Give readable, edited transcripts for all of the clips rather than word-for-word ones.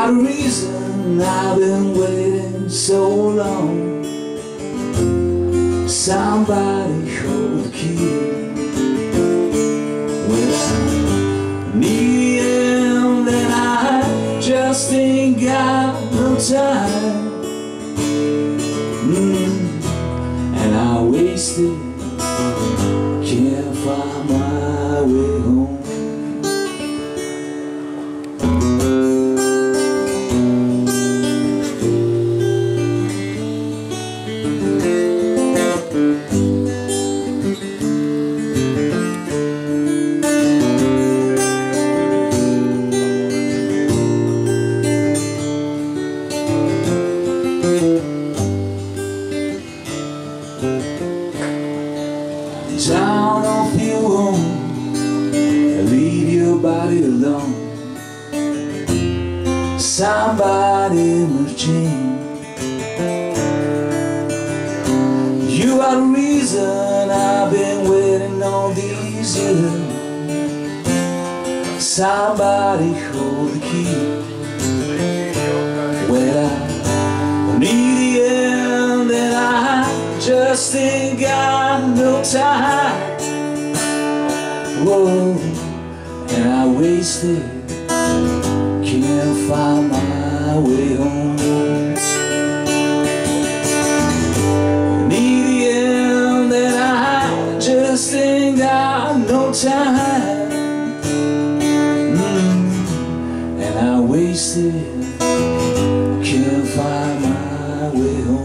got a reason I've been waiting so long. Somebody hold the key. When I need him, then I just ain't got no time. And I wasted, can't find my way home. Down off your home and leave your body alone. Somebody must change. You are the reason I've been waiting all these years. Somebody hold the key. When I need the end, then I just ain't got no time. Whoa, and I wasted, can't find my way home. Need the end, then I just ain't got no time. And I wasted, can't find my way home.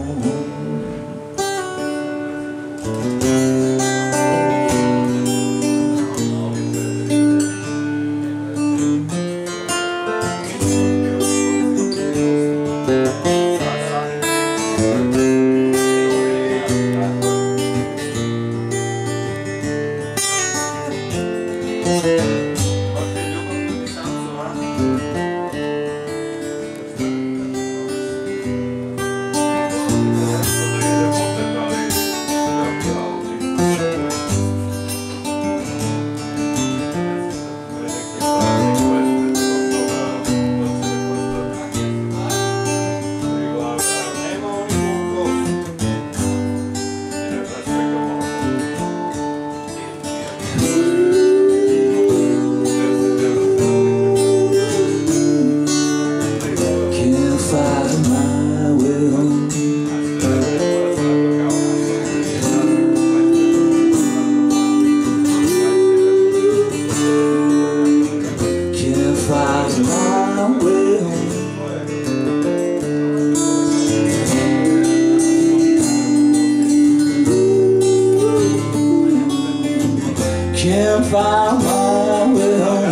Can't find my way home.